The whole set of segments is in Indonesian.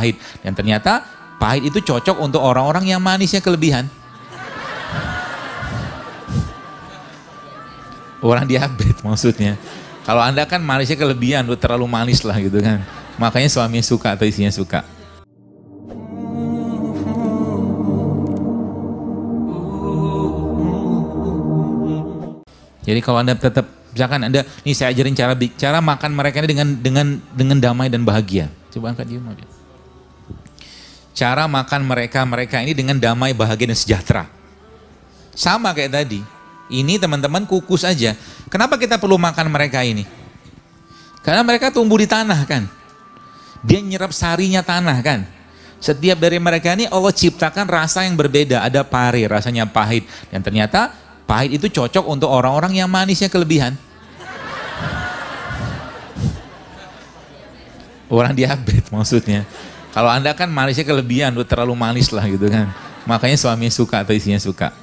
pahit. Dan ternyata pahit itu cocok untuk orang-orang yang manisnya kelebihan. Orang diabetes maksudnya. Kalau Anda kan manisnya kelebihan, lu terlalu manis lah gitu kan. Makanya suaminya suka atau istrinya suka. Jadi kalau Anda tetap, misalkan Anda, nih saya ajarin cara makan mereka ini dengan damai dan bahagia. Coba angkat dia. Cara makan mereka ini dengan damai, bahagia dan sejahtera. Sama kayak tadi. Ini teman-teman kukus aja. Kenapa kita perlu makan mereka ini? Karena mereka tumbuh di tanah kan. Dia nyerap sarinya tanah kan. Setiap dari mereka ini Allah ciptakan rasa yang berbeda. Ada pare, rasanya pahit. Dan ternyata pahit itu cocok untuk orang-orang yang manisnya kelebihan. Orang diabetes maksudnya. Kalau Anda kan manisnya kelebihan, lu terlalu manis lah gitu kan. Makanya suaminya suka atau istrinya suka.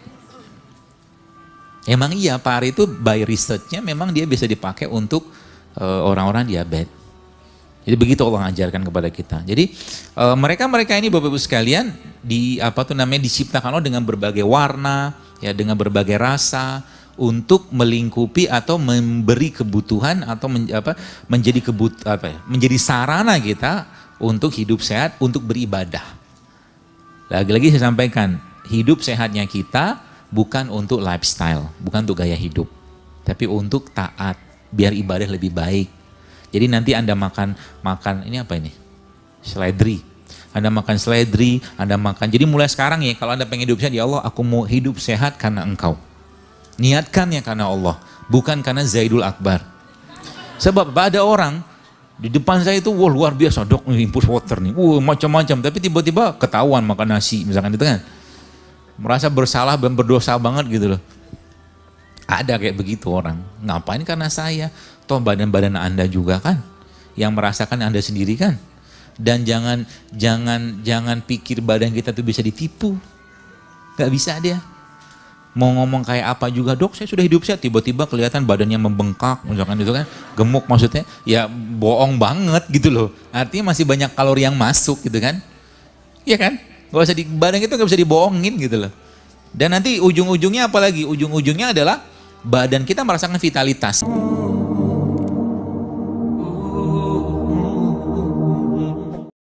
Emang iya, pare itu by research-nya memang dia bisa dipakai untuk orang-orang diabetes. Jadi begitu Allah ajarkan kepada kita. Jadi mereka ini Bapak Ibu sekalian diciptakan Allah dengan berbagai warna, ya dengan berbagai rasa untuk melingkupi atau memberi kebutuhan atau menjadi sarana kita untuk hidup sehat, untuk beribadah. Lagi-lagi saya sampaikan, hidup sehatnya kita bukan untuk lifestyle, bukan untuk gaya hidup, tapi untuk taat, biar ibadah lebih baik. Jadi nanti Anda makan ini apa ini? Seledri. Anda makan seledri, Anda makan. Jadi mulai sekarang ya, kalau Anda pengen hidup sehat, ya Allah, aku mau hidup sehat karena Engkau. Niatkannya karena Allah, bukan karena Zaidul Akbar. Sebab ada orang di depan saya itu, wah luar biasa dok, infus water nih, macam-macam. Tapi tiba-tiba ketahuan makan nasi, misalkan itu kan. Merasa bersalah dan berdosa banget gitu loh. Ada kayak begitu orang. Ngapain karena saya? Toh badan-badan Anda juga kan yang merasakan Anda sendiri kan. Dan jangan pikir badan kita tuh bisa ditipu. Gak bisa dia. Mau ngomong kayak apa juga, dok saya sudah hidup sehat, tiba-tiba kelihatan badannya membengkak, misalkan itu kan, gemuk maksudnya, ya bohong banget gitu loh. Artinya masih banyak kalori yang masuk gitu kan. Iya kan? Gak usah badan itu gak bisa dibohongin gitu loh. Dan nanti ujung-ujungnya apa lagi? Ujung-ujungnya adalah badan kita merasakan vitalitas.